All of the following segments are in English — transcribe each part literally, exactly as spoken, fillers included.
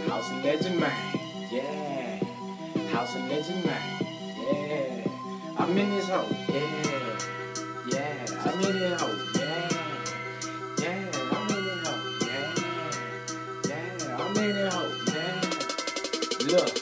House of Legend, man. Yeah. House of Legend, man. Yeah. I'm in this hoe. Yeah. Yeah. I'm in this hoe. Yeah. Yeah. I'm in this hoe. Yeah. Yeah. I'm in this hoe. Yeah. Look.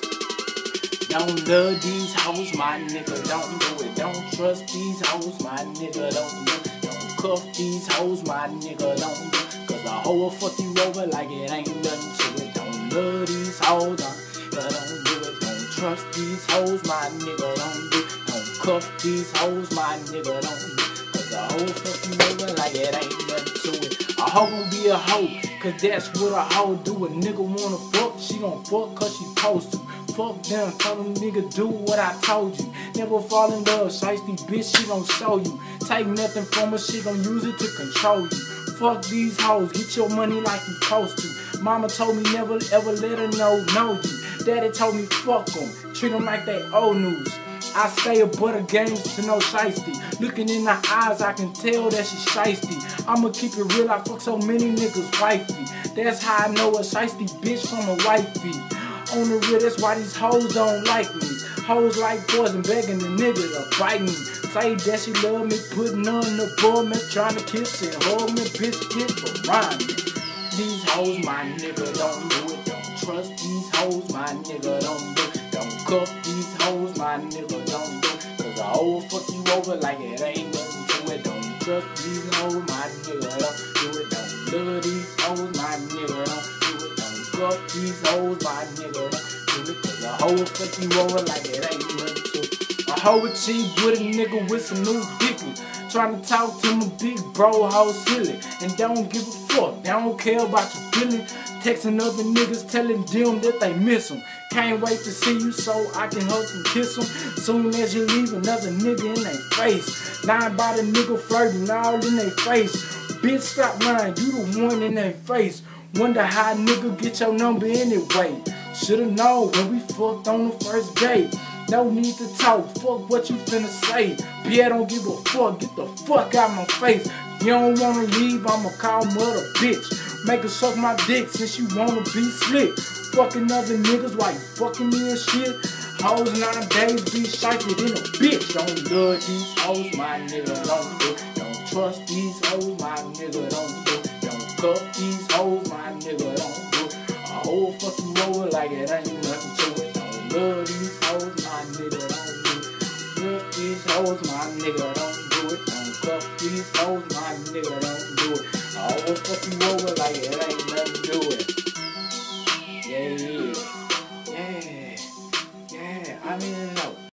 Don't love these hoes, my nigga. Don't do it. Don't trust these hoes, my nigga. Don't do it. Don't cuff these hoes, my nigga. Don't do it. Cause a hoe will fuck you over like it ain't nothing to it. Don't love these hoes, uh, yeah, don't do it. Don't trust these hoes, my nigga. Don't do it. Don't cuff these hoes, my nigga. Don't do it. Cause a hoe will fuck you over like it ain't nothing to it. A hoe gon' be a hoe, cause that's what a hoe do. A nigga wanna fuck, she gon' fuck cause she supposed to. Fuck them, tell them nigga do what I told you. Never fall in love, shiesty bitch, she gon' show you. Take nothing from her, she gon' use it to control you. Fuck these hoes, get your money like you supposed to. Mama told me never ever let her know, know you. Daddy told me fuck them, treat them like they old news. I stay above the games to no shiesty. Looking in her eyes, I can tell that she shiesty. I'ma keep it real, I fuck so many niggas wifey. That's how I know a shiesty bitch from a wifey. On the real, that's why these hoes don't like me. Hoes like poison, begging the nigga to bite me. Say that she love me, putting on the bull, me trying to kiss and hold me, bitch, get around me. These hoes, my nigga, don't do it. Don't trust these hoes, my nigga, don't do it. Don't cuff these hoes, my nigga, don't do it. Cause a hoe will fuck you over like it ain't nothing to it. Don't trust these hoes, my nigga, don't do it. Don't love these hoes, my nigga, don't do it. Fuck these hoes, my nigga, don't do it. Cause a hoe will fuck you over like it ain't nothing to it. A hoe will cheat with a nigga with some new dickers. Trying to talk to my big bro, hoe silly. And don't give a fuck, they don't care about your feelings. Texting other niggas telling them that they miss them. Can't wait to see you so I can hug and kiss them. Soon as you leave, another nigga in their face. Lying by the nigga flirting all in their face. Bitch, stop lying, you the one in their face. Wonder how a nigga get your number anyway. Should've known when we fucked on the first date. No need to talk, fuck what you finna say. B, I don't give a fuck, get the fuck out my face. You don't wanna leave, I'ma call mother bitch. Make her suck my dick since you wanna be slick. Fucking other niggas while you fucking me and shit. Hoes nowadays be shited in a bitch. Don't love these hoes, my nigga, don't do it. Don't trust these hoes, my nigga, don't do it. Don't cuff these hoes, my nigga, don't do it. A hoe will fuck you over like it ain't nothing to it. Don't love these hoes, my nigga, don't do it. Trust these hoes, my nigga, don't do it. Don't cuff these hoes, my nigga, don't do it. A hoe will fuck you over like it ain't nothing to it. Yeah.